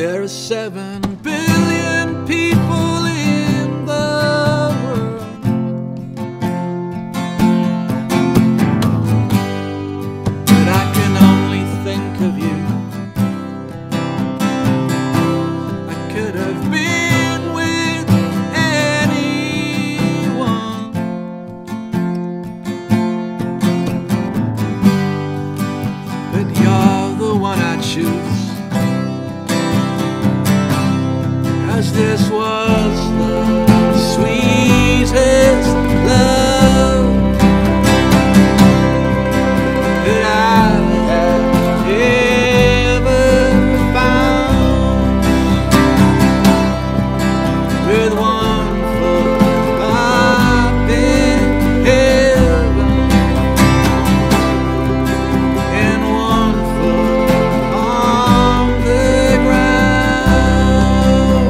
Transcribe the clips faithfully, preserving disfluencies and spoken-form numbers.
There are seven billion people in the world, but I can only think of you. I could have been with anyone, but you're the one I choose. As this was the sweetest love that I have ever found, with one foot up in heaven and one foot on the ground.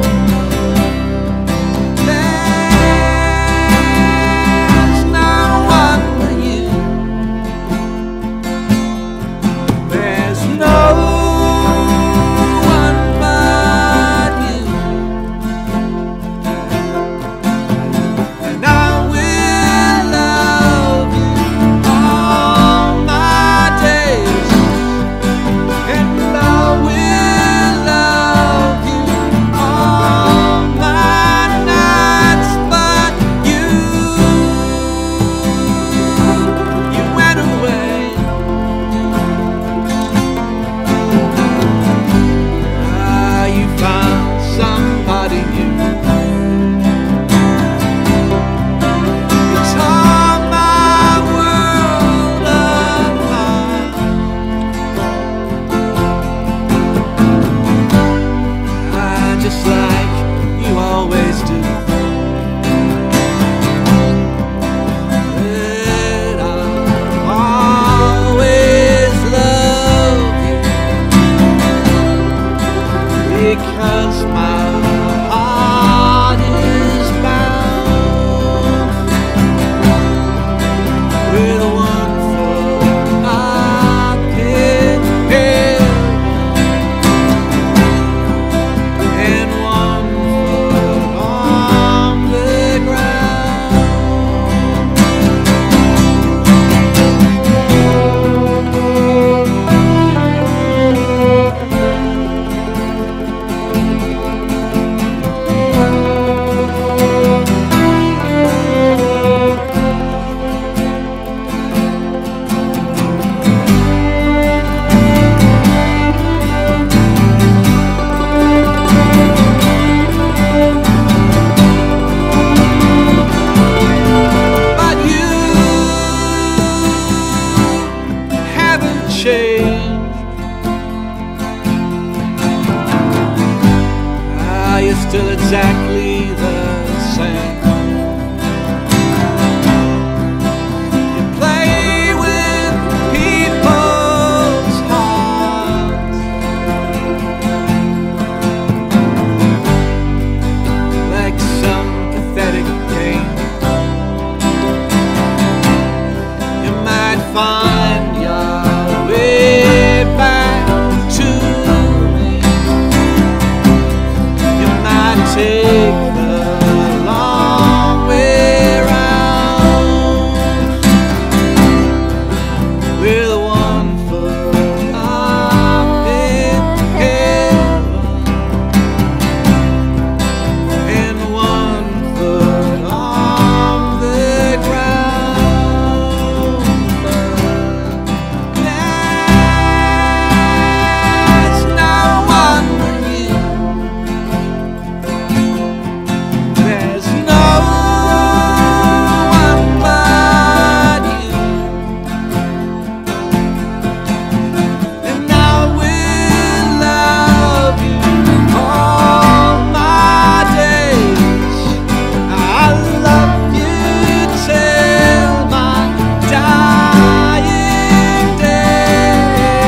Because my heart is bound with one foot up in heaven and one foot on the Ah, you're still exactly the same. You play with people's hearts like some pathetic game. You might find your way back to me. You might take the long way round with one foot up in heaven and one foot on the ground. There's no one but you. There's no one but you, and I will love you all my days. I'll love you till my dying day.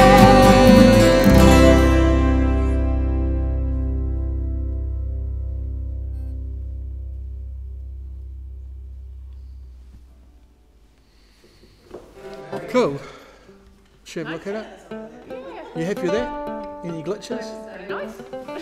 Cool. Should we have a look at it? You happy with that? Any glitches? Very nice.